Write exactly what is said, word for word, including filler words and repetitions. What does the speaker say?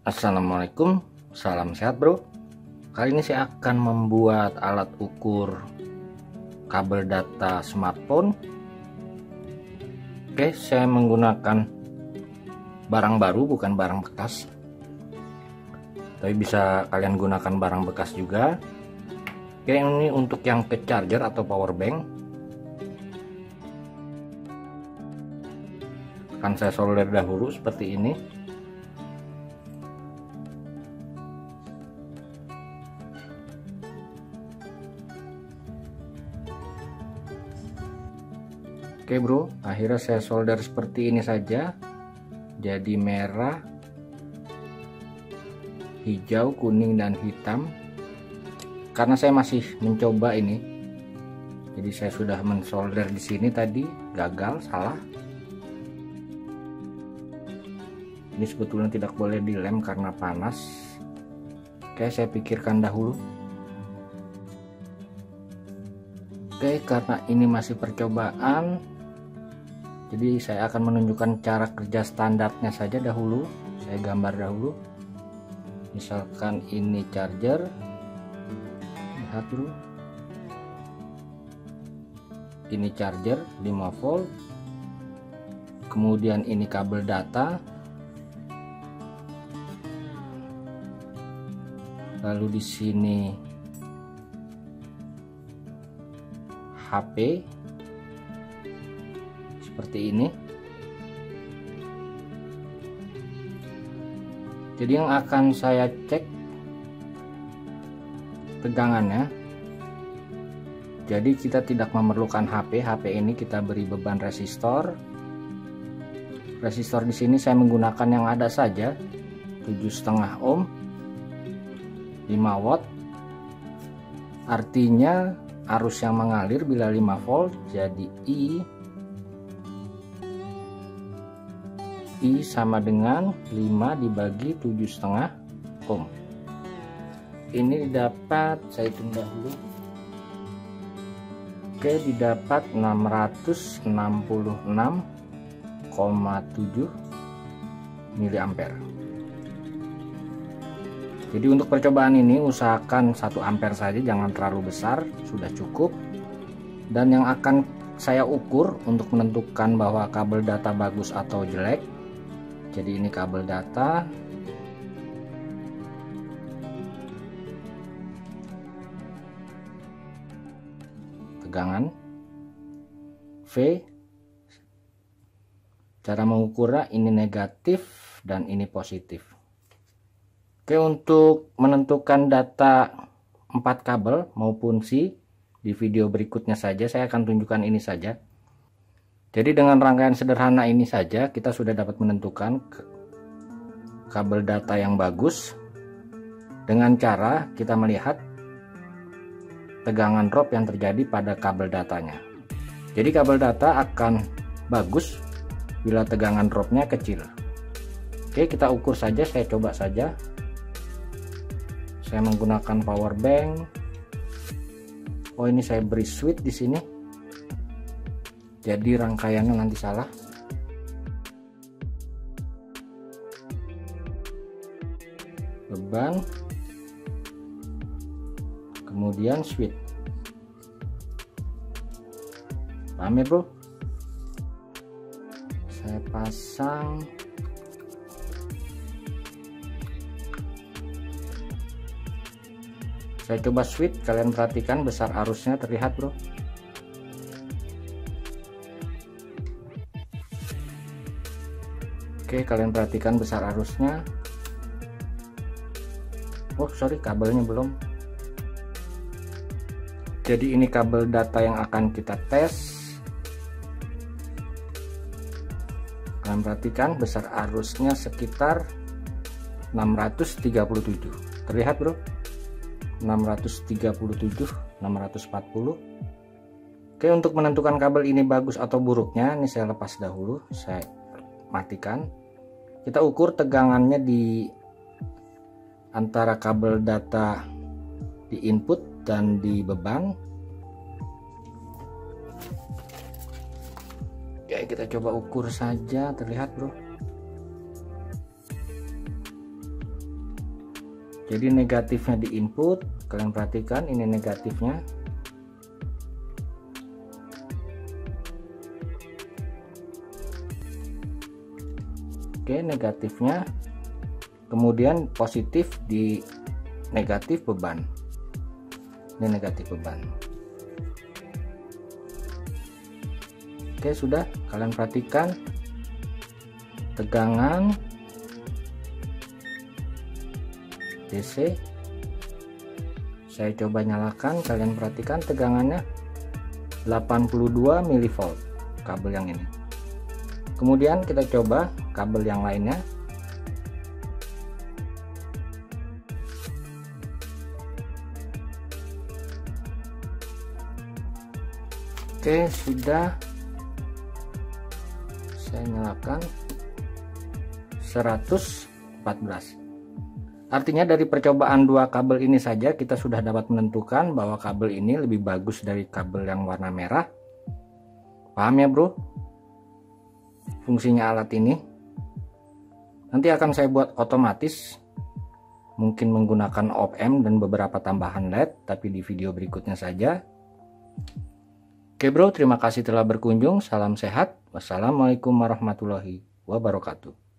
Assalamualaikum, salam sehat bro. Kali ini saya akan membuat alat ukur kabel data smartphone. Oke, saya menggunakan barang baru, bukan barang bekas. Tapi bisa kalian gunakan barang bekas juga. Oke, ini untuk yang ke charger atau power bank. Akan saya solder dahulu seperti ini. Oke bro, akhirnya saya solder seperti ini saja. Jadi merah, hijau, kuning, dan hitam. Karena saya masih mencoba ini, jadi saya sudah mensolder di sini tadi, gagal, salah. Ini sebetulnya tidak boleh dilem karena panas. Oke, saya pikirkan dahulu. Oke, karena ini masih percobaan, jadi saya akan menunjukkan cara kerja standarnya saja dahulu. Saya gambar dahulu. Misalkan ini charger. Lihat dulu. Ini charger lima volt. Kemudian ini kabel data. Lalu di sini H P. Seperti ini. Jadi yang akan saya cek tegangannya. Jadi kita tidak memerlukan H P. H P ini kita beri beban resistor. Resistor di sini saya menggunakan yang ada saja, tujuh koma lima ohm, lima watt. Artinya arus yang mengalir bila lima volt, jadi I I sama dengan lima dibagi tujuh koma lima ohm. Ini didapat, saya hitung dahulu. Oke, didapat enam ratus enam puluh enam koma tujuh miliampere. Jadi untuk percobaan ini usahakan satu ampere saja, jangan terlalu besar, sudah cukup. Dan yang akan saya ukur untuk menentukan bahwa kabel data bagus atau jelek. Jadi ini kabel data. Tegangan V. Cara mengukurnya ini negatif dan ini positif. Oke, untuk menentukan data empat kabel maupun fungsi di video berikutnya saja saya akan tunjukkan ini saja. Jadi dengan rangkaian sederhana ini saja kita sudah dapat menentukan kabel data yang bagus dengan cara kita melihat tegangan drop yang terjadi pada kabel datanya. Jadi kabel data akan bagus bila tegangan dropnya kecil. Oke, kita ukur saja, saya coba saja. Saya menggunakan power bank. Oh, ini saya beri switch di sini. Jadi rangkaiannya nanti salah. Beban, kemudian switch. Paham ya bro? Saya pasang. Saya coba switch, kalian perhatikan besar arusnya terlihat bro. Oke, kalian perhatikan besar arusnya. Oh sorry, kabelnya belum. Jadi ini kabel data yang akan kita tes. Kalian perhatikan besar arusnya sekitar enam ratus tiga puluh tujuh. Terlihat bro, enam ratus tiga puluh tujuh, enam ratus empat puluh. Oke, untuk menentukan kabel ini bagus atau buruknya, ini saya lepas dahulu, saya matikan. Kita ukur tegangannya di antara kabel data di input dan di beban. Oke, kita coba ukur saja, terlihat bro. Jadi negatifnya di input, kalian perhatikan ini negatifnya. Oke, negatifnya. Kemudian positif di negatif beban. Ini negatif beban. Oke, sudah, kalian perhatikan tegangan D C. Saya coba nyalakan, kalian perhatikan tegangannya delapan puluh dua milivolt kabel yang ini. Kemudian kita coba kabel yang lainnya. Oke, sudah, saya nyalakan seratus empat belas. Artinya dari percobaan dua kabel ini saja kita sudah dapat menentukan bahwa kabel ini lebih bagus dari kabel yang warna merah. Paham ya bro fungsinya alat ini? Nanti akan saya buat otomatis, mungkin menggunakan op-amp dan beberapa tambahan L E D, tapi di video berikutnya saja. Oke bro, terima kasih telah berkunjung. Salam sehat. Wassalamualaikum warahmatullahi wabarakatuh.